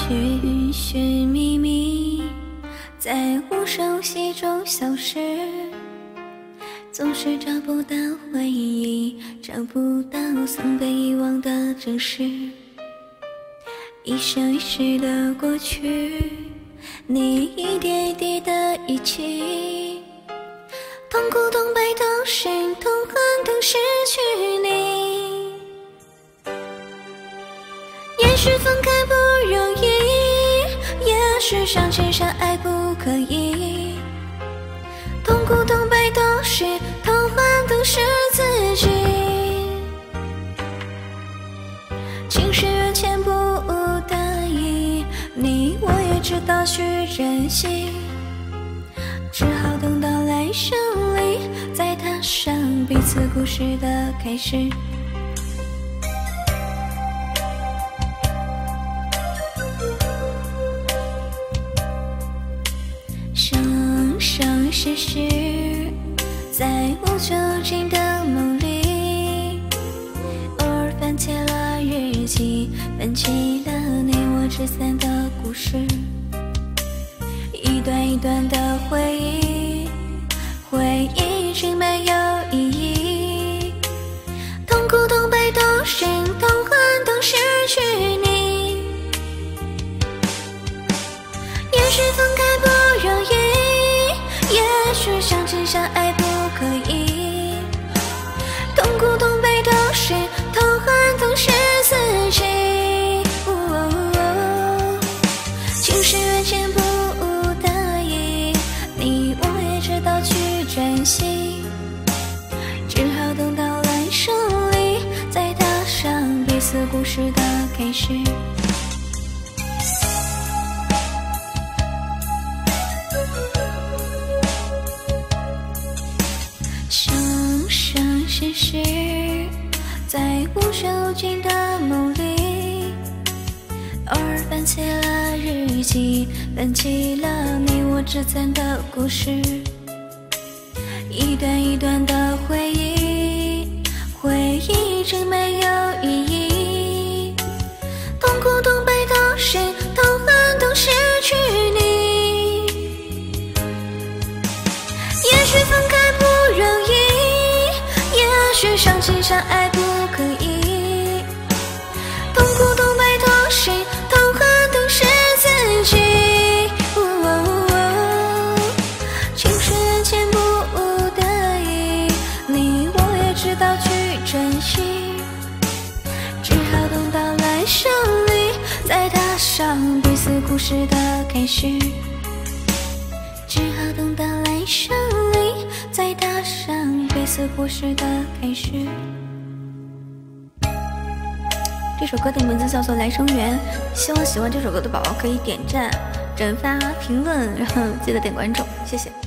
寻寻觅觅，在无声息中消失，总是找不到回忆，找不到曾被遗忘的真实。一生一世的过去，你一点一滴的遗弃，痛苦痛悲痛心痛恨都失去你。也许分开不容易，也许相亲相爱不可以，痛苦痛悲痛心痛恨都是自己。情是缘浅不得已，你我也知道需珍惜，只好等到来生里再踏上彼此故事的开始。生生世世在无究竟的梦里，偶尔翻起了日记，翻起了你我之间的故事，一段一段的回忆，回忆已经没有意义，痛苦痛悲痛心痛恨都失去你。也许分开不容易，也许相亲相爱不可以，痛苦痛悲痛心痛恨都是自己。情是缘浅不得已，你我也知道去珍惜，只好等到来生里再踏上彼此故事的开始。生生世世在无究竟的梦里，偶尔翻起了日记，翻起了你我之间的故事，一段一段的回忆，回忆已经没有意义，痛苦痛悲痛心痛恨都失去你。也许分开不容易，也许相亲相爱不可以，痛苦痛悲痛心痛恨都是自己。情是缘浅不得已，你我也知道去珍惜，只好等到来生里再踏上彼此故事的开始，只好等到来生里再踏上彼此故事的开始。这首歌的名字叫做《来生缘》，希望喜欢这首歌的宝宝可以点赞、转发、评论，然后记得点关注，谢谢。